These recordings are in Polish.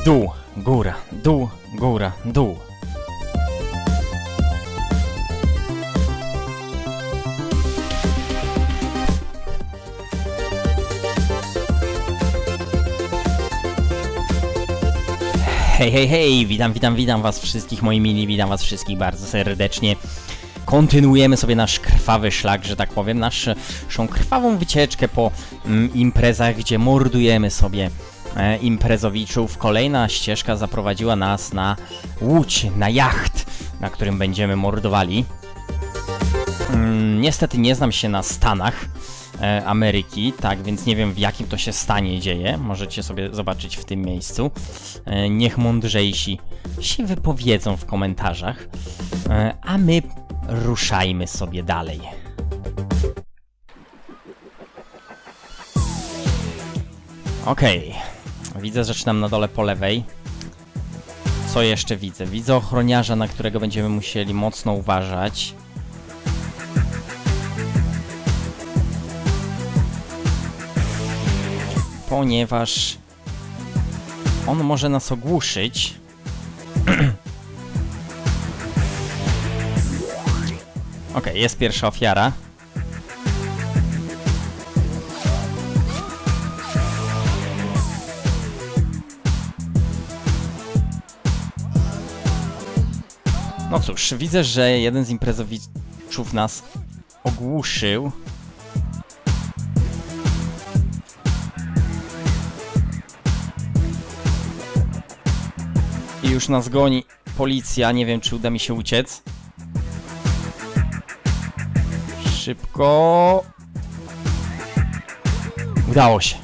Dół, góra, dół, góra, dół. Hej, hej, hej, witam was wszystkich, moi mili, witam was wszystkich bardzo serdecznie. Kontynuujemy sobie nasz krwawy szlak, że tak powiem, naszą krwawą wycieczkę po imprezach, gdzie mordujemy sobie imprezowiczów. Kolejna ścieżka zaprowadziła nas na łódź, na jacht, na którym będziemy mordowali. Niestety nie znam się na stanach Ameryki, tak więc nie wiem, w jakim to się stanie dzieje. Możecie sobie zobaczyć w tym miejscu. Niech mądrzejsi się wypowiedzą w komentarzach, a my ruszajmy sobie dalej. Okej. Widzę, zaczynam na dole po lewej. Co jeszcze widzę? Widzę ochroniarza, na którego będziemy musieli mocno uważać. Ponieważ on może nas ogłuszyć. Okej, jest pierwsza ofiara. No cóż, widzę, że jeden z imprezowiczów nas ogłuszył. I już nas goni policja, nie wiem, czy uda mi się uciec. Szybko. Udało się.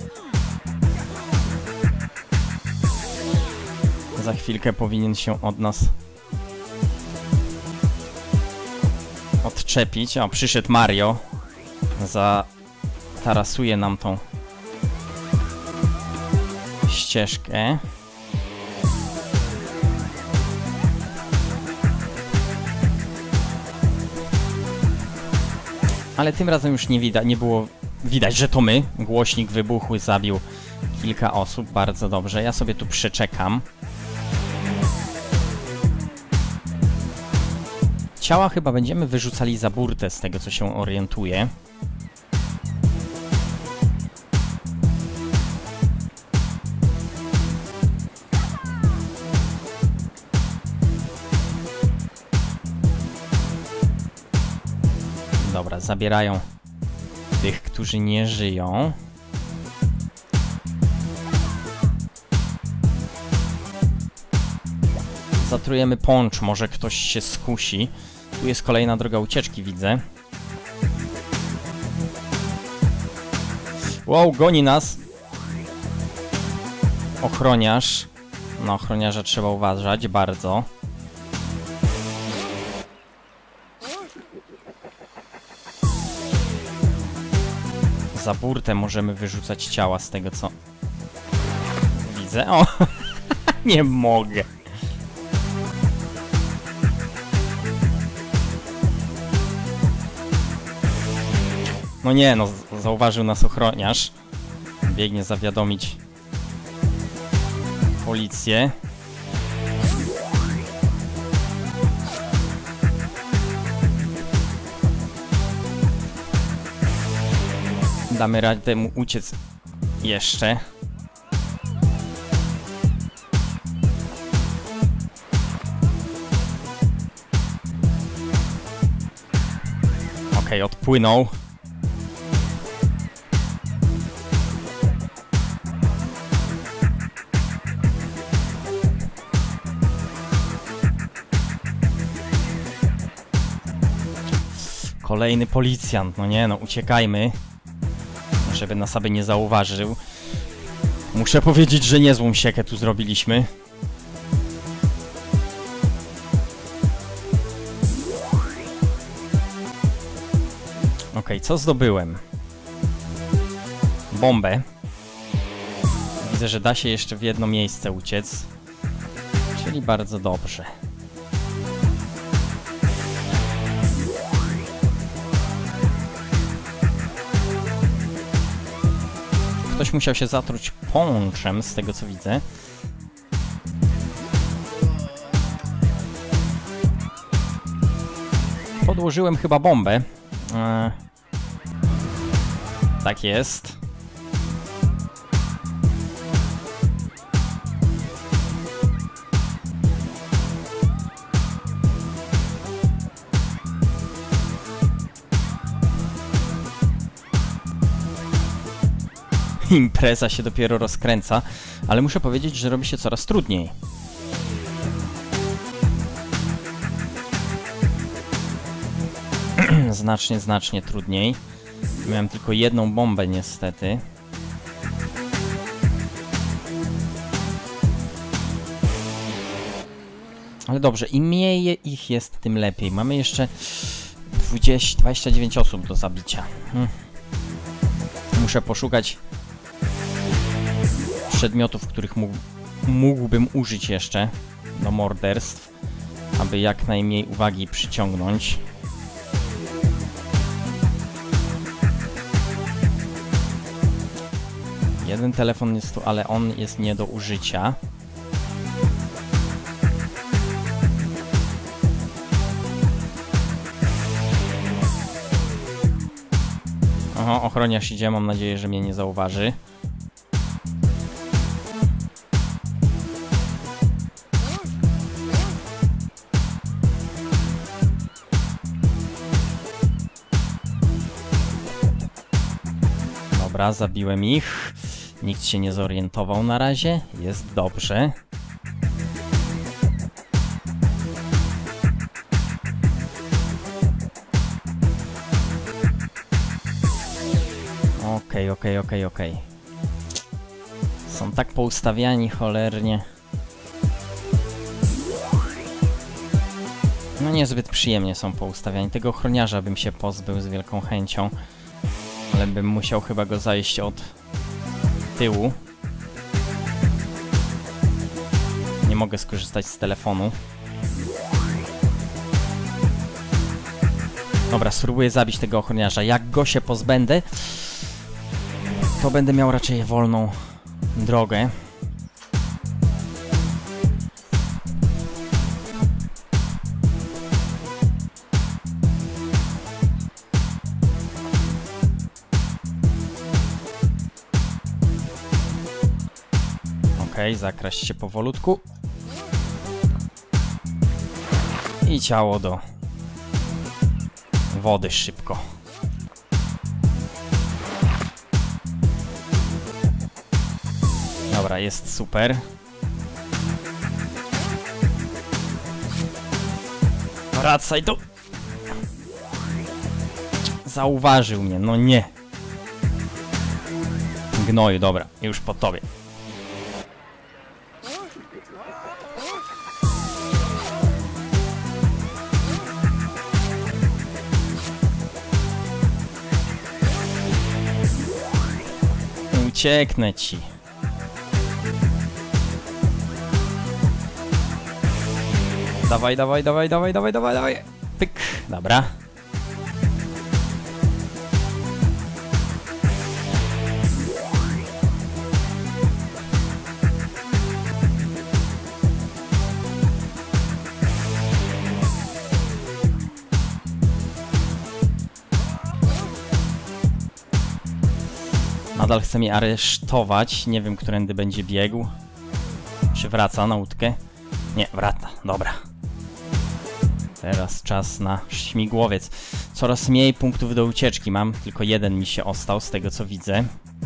Za chwilkę powinien się od nas odczepić. O, przyszedł Mario. Zatarasuje nam tą ścieżkę. Ale tym razem już nie było widać, że to my. Głośnik wybuchł, zabił kilka osób. Bardzo dobrze. Ja sobie tu przeczekam. Ciała chyba będziemy wyrzucali za burtę, z tego co się orientuję. Dobra, zabierają tych, którzy nie żyją. Zatrujemy poncz, może ktoś się skusi. Tu jest kolejna droga ucieczki, widzę. Wow, goni nas ochroniarz. Na ochroniarza trzeba uważać bardzo. Za burtę możemy wyrzucać ciała, z tego co widzę. O, nie mogę. No nie, no zauważył nas ochroniarz. Biegnie zawiadomić policję. Damy radę mu uciec jeszcze. Okej, odpłynął. Kolejny policjant, no nie no, uciekajmy. Żeby nas aby nie zauważył. Muszę powiedzieć, że niezłą siekę tu zrobiliśmy. Okej, co zdobyłem? Bombę. Widzę, że da się jeszcze w jedno miejsce uciec. Czyli bardzo dobrze. Ktoś musiał się zatruć ponczem, z tego co widzę. Podłożyłem chyba bombę. Tak jest. Impreza się dopiero rozkręca, ale muszę powiedzieć, że robi się coraz trudniej. Znacznie trudniej. Miałem tylko jedną bombę niestety. Ale dobrze, im mniej ich jest, tym lepiej. Mamy jeszcze 29 osób do zabicia. Muszę poszukać przedmiotów, których mógłbym użyć jeszcze do morderstw, aby jak najmniej uwagi przyciągnąć. Jeden telefon jest tu, ale on jest nie do użycia. Oho, ochroniarz idzie, mam nadzieję, że mnie nie zauważy. Dobra, zabiłem ich. Nikt się nie zorientował na razie. Jest dobrze. Okej. Są tak poustawiani cholernie. No niezbyt przyjemnie są poustawiani. Tego ochroniarza bym się pozbył z wielką chęcią. Ale bym musiał chyba go zajść od tyłu. Nie mogę skorzystać z telefonu. Dobra, spróbuję zabić tego ochroniarza. Jak go się pozbędę, to będę miał raczej wolną drogę. Okej, zakraść się powolutku. I ciało do wody szybko. Dobra, jest super. Wracaj tu. Zauważył mnie, no nie. Gnoju, dobra, już po tobie. Ucieknę ci. Dawaj. Pyk, dobra. Nadal chce mnie aresztować. Nie wiem, którędy będzie biegł. Czy wraca na łódkę? Nie, wraca. Dobra. Teraz czas na śmigłowiec. Coraz mniej punktów do ucieczki mam. Tylko jeden mi się ostał, z tego co widzę.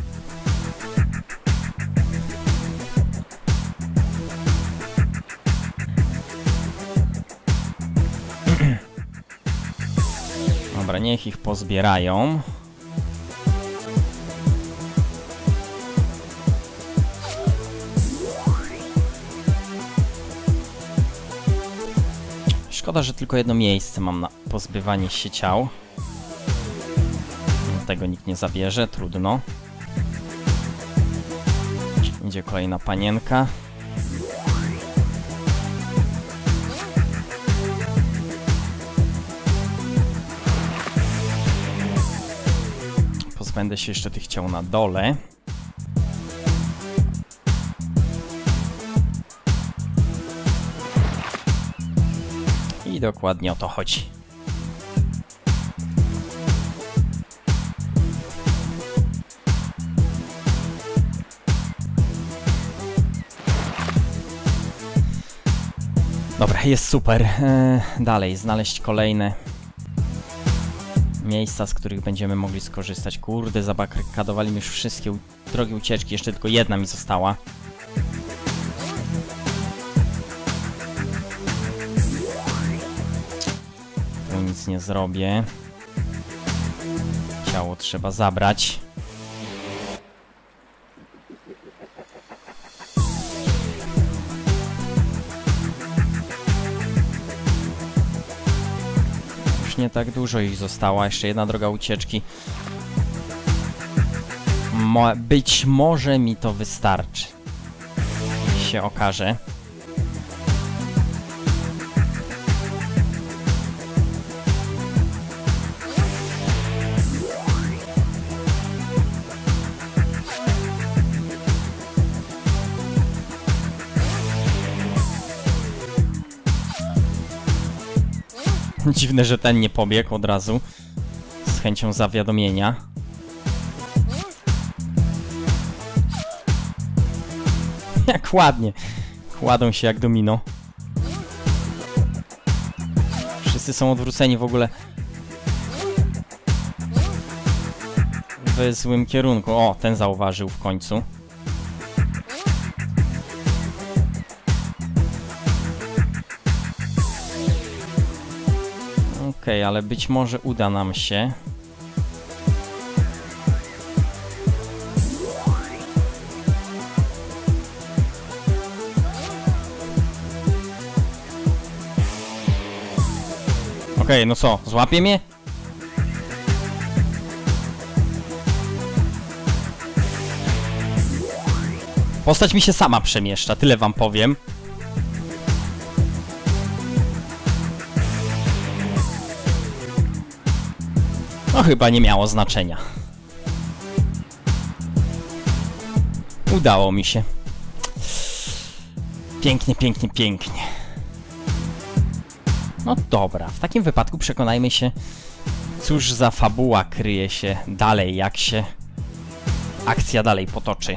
Dobra, niech ich pozbierają. Szkoda, że tylko jedno miejsce mam na pozbywanie się ciał. Tego nikt nie zabierze, trudno. Idzie kolejna panienka. Pozbędę się jeszcze tych ciał na dole. I dokładnie o to chodzi. Dobra, jest super. Dalej, znaleźć kolejne miejsca, z których będziemy mogli skorzystać. Kurde, zabarykadowali mi już wszystkie drogi ucieczki, jeszcze tylko jedna mi została. Tu nic nie zrobię. Ciało trzeba zabrać. Nie tak dużo ich zostało, jeszcze jedna droga ucieczki. Być może mi to wystarczy. Się okaże. Dziwne, że ten nie pobiegł od razu z chęcią zawiadomienia. Jak ładnie. Kładą się jak domino. Wszyscy są odwróceni w ogóle w złym kierunku. O, ten zauważył w końcu. Okej, ale być może uda nam się. Okej, no co, złapie mnie? Postać mi się sama przemieszcza, tyle wam powiem. No chyba nie miało znaczenia. Udało mi się. Pięknie, pięknie, pięknie. No dobra, w takim wypadku przekonajmy się, cóż za fabuła kryje się dalej, jak się akcja dalej potoczy.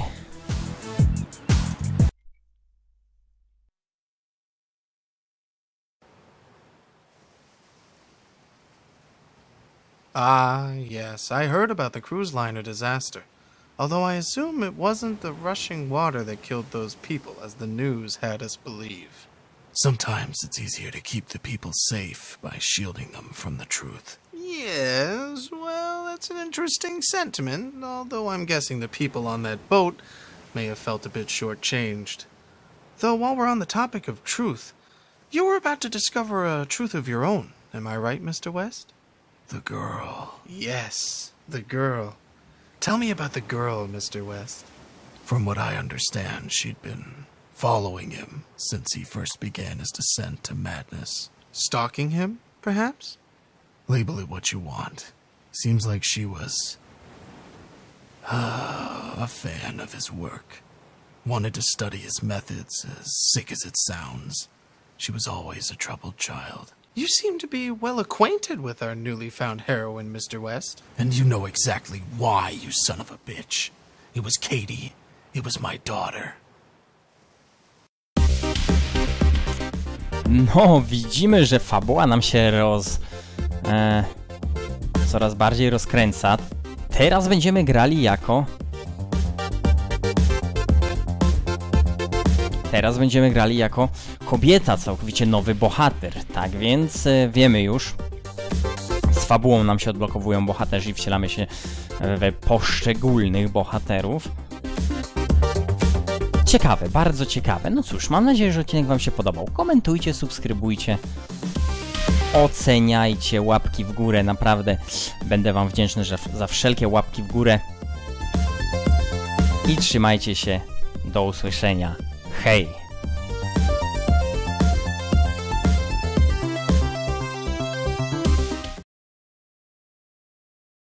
Ah, yes, I heard about the cruise liner disaster. Although I assume it wasn't the rushing water that killed those people, as the news had us believe. Sometimes it's easier to keep the people safe by shielding them from the truth. Yes, well, that's an interesting sentiment, although I'm guessing the people on that boat may have felt a bit shortchanged. Though while we're on the topic of truth, you were about to discover a truth of your own, am I right, Mr. West? The girl. Yes, the girl. Tell me about the girl, Mr. West. From what I understand, she'd been following him since he first began his descent to madness. Stalking him, perhaps? Label it what you want. Seems like she was a fan of his work. Wanted to study his methods, as sick as it sounds. She was always a troubled child. You seem to be well acquainted with our newly found heroine, Mr. West. And you know exactly why, you son of a bitch. It was Katie. It was my daughter. No, widzimy, że fabuła nam się coraz bardziej rozkręca. Teraz będziemy grali jako... kobieta, całkowicie nowy bohater. Tak więc wiemy już. Z fabułą nam się odblokowują bohaterzy i wcielamy się we poszczególnych bohaterów. Ciekawe, bardzo ciekawe. No cóż, mam nadzieję, że odcinek wam się podobał. Komentujcie, subskrybujcie, oceniajcie, łapki w górę. Naprawdę będę wam wdzięczny za wszelkie łapki w górę. I trzymajcie się. Do usłyszenia. Hej!